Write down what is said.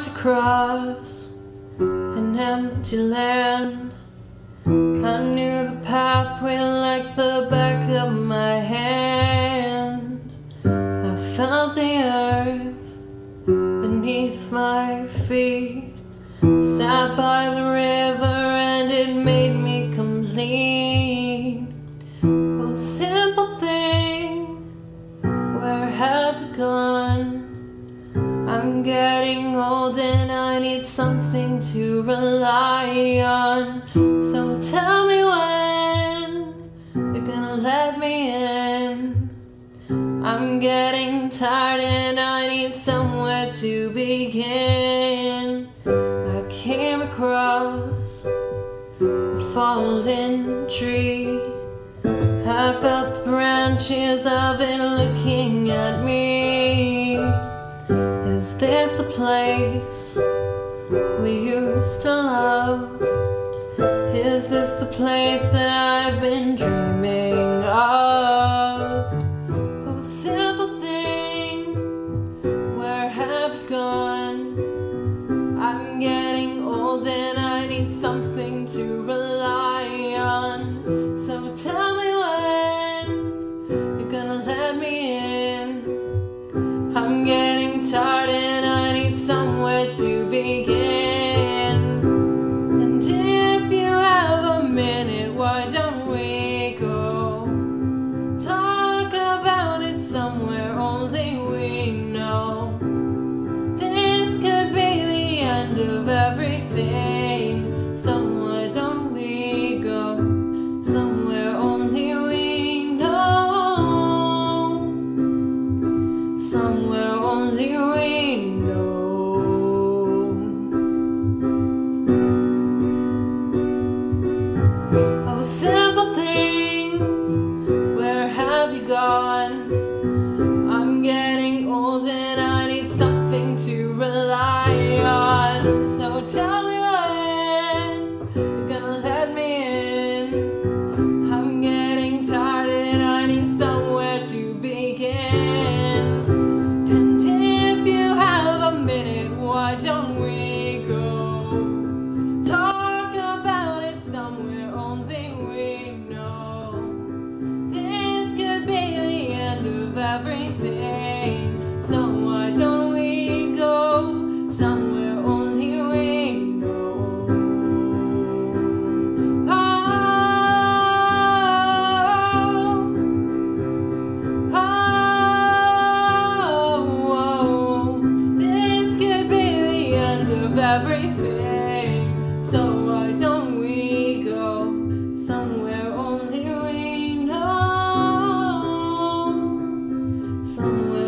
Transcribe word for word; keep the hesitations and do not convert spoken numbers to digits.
walked across an empty land. I knew the pathway like the back of my hand. I felt the earth beneath my feet, sat by the river and it made me complete. Oh, simple thing, where have you gone? I'm getting old and I need something to rely on. So tell me when you're gonna let me in. I'm getting tired and I need somewhere to begin. I came across a fallen tree. I felt the branches of it looking at me. Is this the place we used to love? Is this the place that I've been dreaming of? Oh, simple thing, where have you gone? I'm getting old and I need something to rely on. So tell me when you're gonna let me in. I'm getting tired and I need somewhere to begin. And if you have a minute, why don't we go talk about it somewhere only we know? This could be the end of everything, so why don't we go somewhere only we know? Somewhere only we know. Oh, simple thing, where have you gone? I'm getting old and I need something to rely on. So tell me when you're gonna let me in. I'm getting tired and I need somewhere to begin. And if you have a minute, why don't we go talk about it somewhere only we know? This could be the end of everything, so why don't we go somewhere only we know? Oh, oh, oh, this could be the end of everything, so why don't we go somewhere only we know? Somewhere